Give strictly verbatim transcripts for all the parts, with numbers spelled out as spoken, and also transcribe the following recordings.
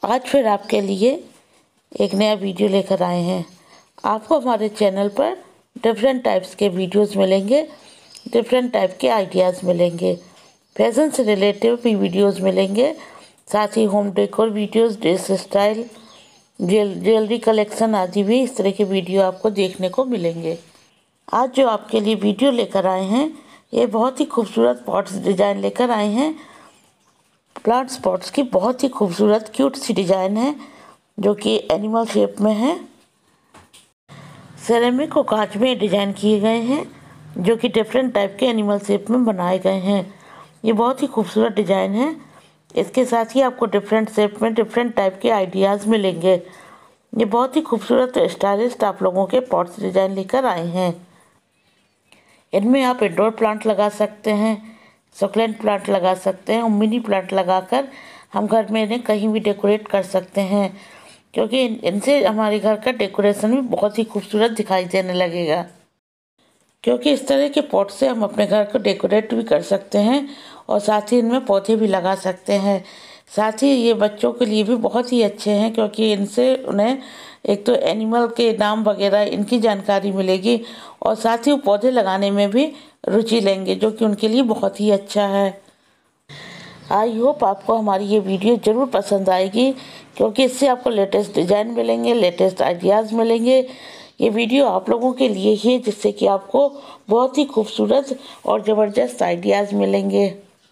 आज फिर आपके लिए एक नया वीडियो लेकर आए हैं। आपको हमारे चैनल पर डिफरेंट टाइप्स के वीडियोस मिलेंगे, डिफरेंट टाइप के आइडियाज़ मिलेंगे, फैशन से रिलेटिव भी वीडियोस मिलेंगे, साथ ही home decor videos, dress style, jewellery collection आदि भी इस तरह के वीडियो आपको देखने को मिलेंगे। आज जो आपके लिए वीडियो लेकर आए हैं ये बहुत ही खूबसूरत पॉट्स डिज़ाइन लेकर आए हैं। प्लांट पॉट्स की बहुत ही खूबसूरत क्यूट सी डिज़ाइन है जो कि एनिमल शेप में है। सेरेमिक और कांच में डिज़ाइन किए गए हैं जो कि डिफरेंट टाइप के एनिमल शेप में बनाए गए हैं। ये बहुत ही खूबसूरत डिज़ाइन है। इसके साथ ही आपको डिफरेंट शेप में डिफरेंट टाइप के आइडियाज़ मिलेंगे। ये बहुत ही खूबसूरत स्टाइलिस्ट आप लोगों के पॉट्स डिज़ाइन लेकर आए हैं। इनमें आप इंडोर प्लांट लगा सकते हैं, सक्लेंट प्लांट लगा सकते हैं और मिनी प्लांट लगाकर हम घर में इन्हें कहीं भी डेकोरेट कर सकते हैं, क्योंकि इनसे हमारे घर का डेकोरेशन भी बहुत ही खूबसूरत दिखाई देने लगेगा। क्योंकि इस तरह के पॉट से हम अपने घर को डेकोरेट भी कर सकते हैं और साथ ही इनमें पौधे भी लगा सकते हैं। साथ ही ये बच्चों के लिए भी बहुत ही अच्छे हैं, क्योंकि इनसे उन्हें एक तो एनिमल के नाम वगैरह इनकी जानकारी मिलेगी और साथ ही वो पौधे लगाने में भी रुचि लेंगे, जो कि उनके लिए बहुत ही अच्छा है। आई होप आपको हमारी ये वीडियो ज़रूर पसंद आएगी, क्योंकि इससे आपको लेटेस्ट डिज़ाइन मिलेंगे, लेटेस्ट आइडियाज़ मिलेंगे। ये वीडियो आप लोगों के लिए ही है, जिससे कि आपको बहुत ही खूबसूरत और ज़बरदस्त आइडियाज़ मिलेंगे।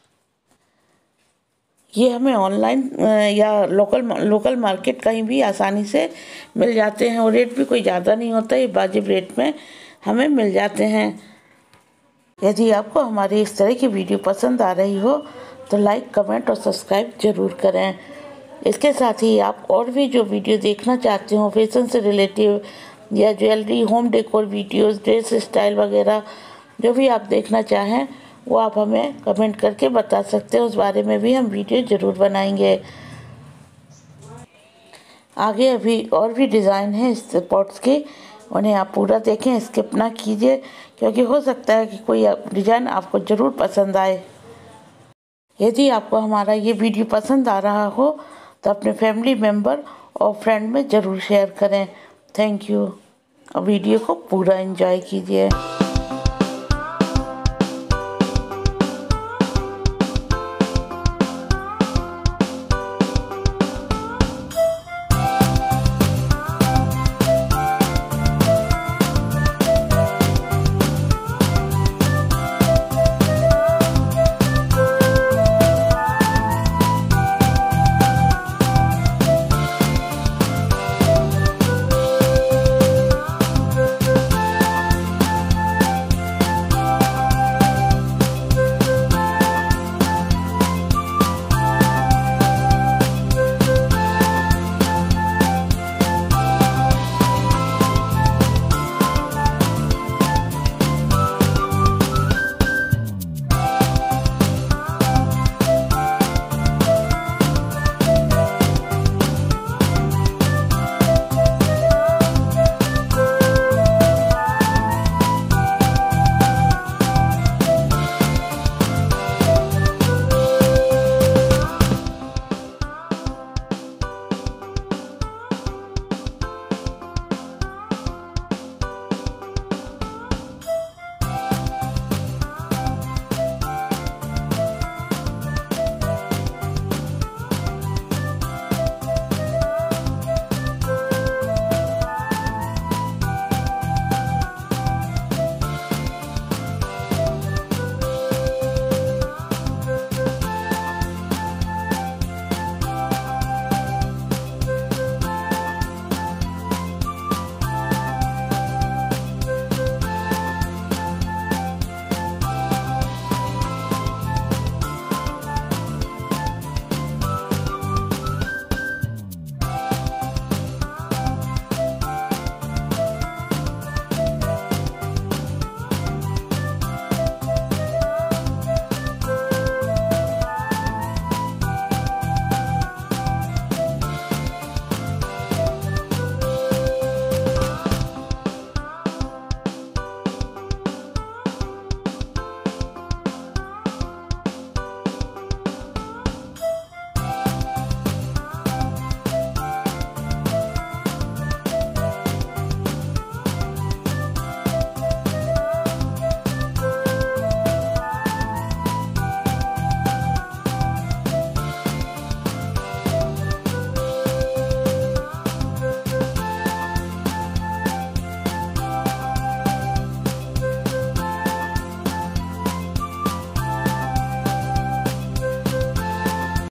ये हमें ऑनलाइन या लोकल लोकल मार्केट कहीं भी आसानी से मिल जाते हैं और रेट भी कोई ज़्यादा नहीं होता, ये वाजिब रेट में हमें मिल जाते हैं। यदि आपको हमारी इस तरह की वीडियो पसंद आ रही हो तो लाइक, कमेंट और सब्सक्राइब ज़रूर करें। इसके साथ ही आप और भी जो वीडियो देखना चाहते हो फैशन से रिलेटिव या jewellery, home decor videos, dress style वगैरह, जो भी आप देखना चाहें वो आप हमें कमेंट करके बता सकते हैं। उस बारे में भी हम वीडियो ज़रूर बनाएंगे। आगे अभी और भी डिज़ाइन है इस पॉट्स के, उन्हें आप पूरा देखें, स्किप ना कीजिए, क्योंकि हो सकता है कि कोई डिज़ाइन आपको ज़रूर पसंद आए। यदि आपको हमारा ये वीडियो पसंद आ रहा हो तो अपने फैमिली मेम्बर और फ्रेंड में ज़रूर शेयर करें। Thank you. वीडियो को पूरा एंजॉय कीजिए।